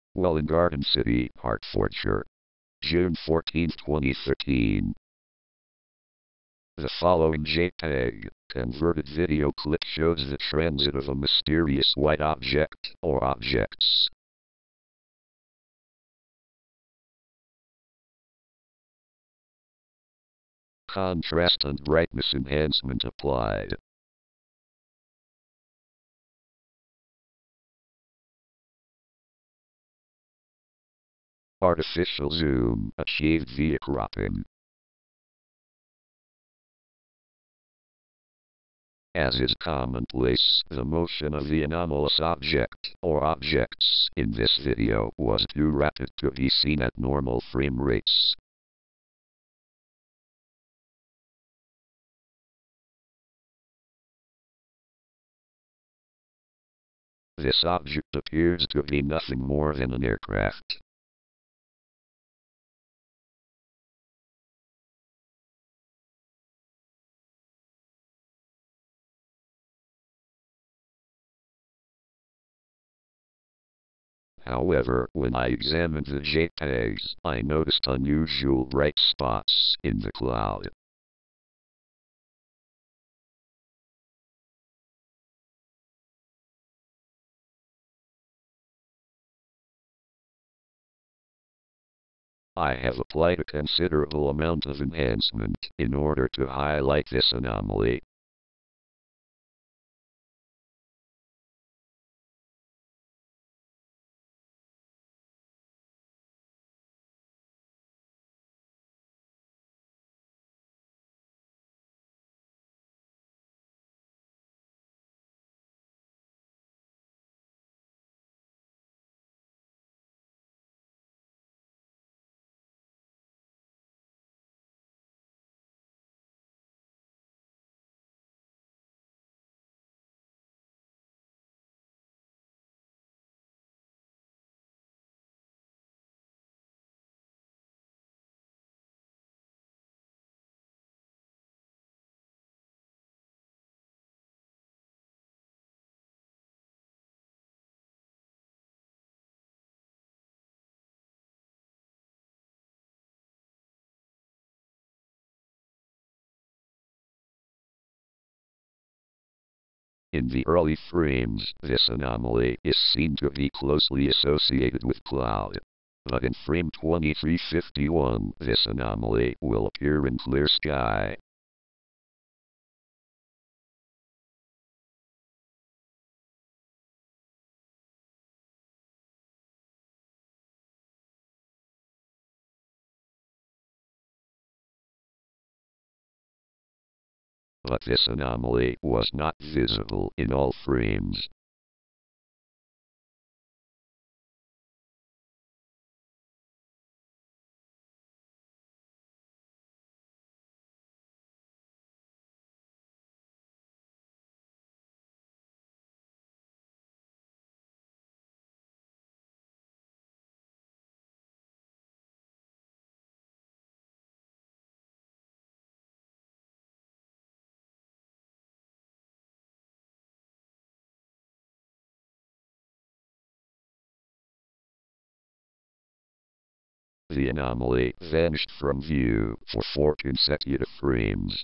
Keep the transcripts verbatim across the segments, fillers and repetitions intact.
Welwyn Garden City, Hertfordshire. June fourteenth, twenty thirteen. The following JPEG converted video clip shows the transit of a mysterious white object or objects. Contrast and brightness enhancement applied. Artificial zoom achieved via cropping. As is commonplace, the motion of the anomalous object or objects in this video was too rapid to be seen at normal frame rates. This object appears to be nothing more than an aircraft. However, when I examined the JPEGs, I noticed unusual bright spots in the cloud. I have applied a considerable amount of enhancement in order to highlight this anomaly. In the early frames, this anomaly is seen to be closely associated with cloud. But in frame twenty-three fifty-one, this anomaly will appear in clear sky. But this anomaly was not visible in all frames. The anomaly vanished from view for four consecutive frames.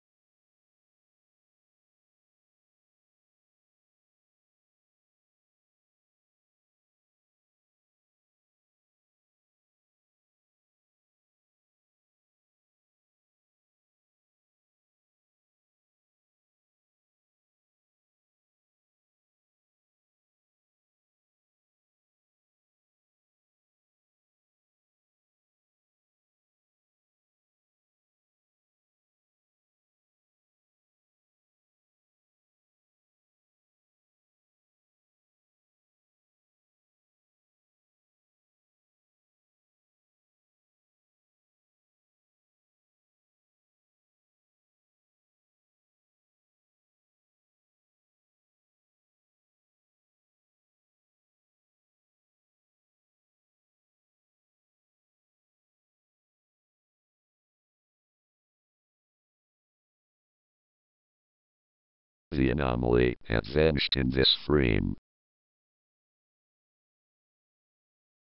The anomaly had vanished in this frame.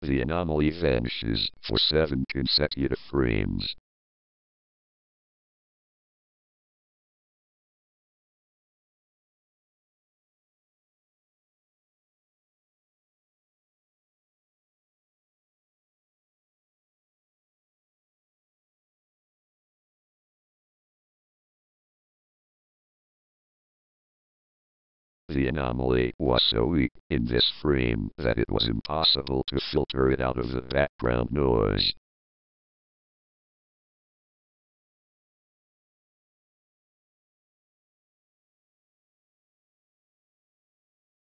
The anomaly vanishes for seven consecutive frames. The anomaly was so weak in this frame that it was impossible to filter it out of the background noise.